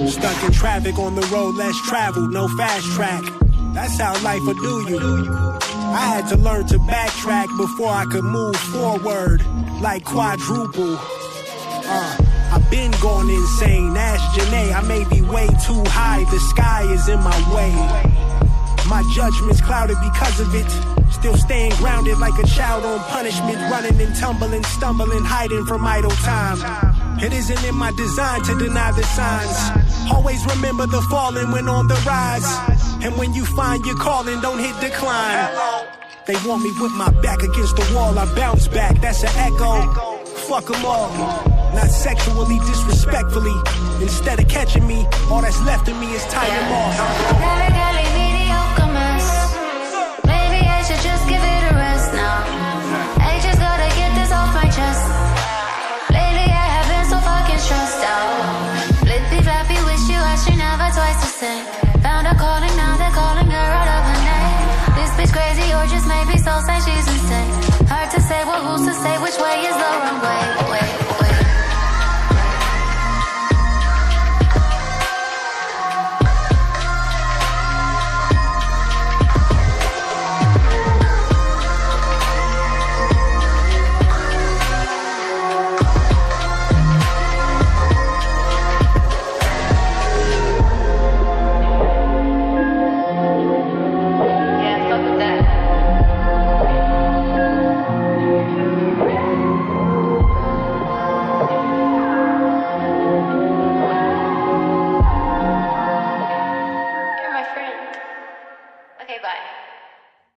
Stuck in traffic on the road less traveled, no fast track. That's how life will do you. I had to learn to backtrack before I could move forward like quadruple. I've been going insane, ask Janae, I may be way too high, the sky is in my way. My judgment's clouded because of it. Still staying grounded like a child on punishment, running and tumbling, stumbling, hiding from idle time. It isn't in my design to deny the signs. Always remember the falling when on the rise. And when you find your calling, don't hit decline. They want me with my back against the wall, I bounce back, that's an echo. Fuck them all, not sexually, disrespectfully. Instead of catching me, all that's left of me is tying them off. Just give it a rest now. I just gotta get this off my chest. Lately I have been so fucking stressed out. Flippy flappy, wish you asked you never twice to say. Found her calling, now they're calling her out of her name. This bitch crazy or just maybe so say she's insane. Hard to say, well who's to say which way is the wrong way?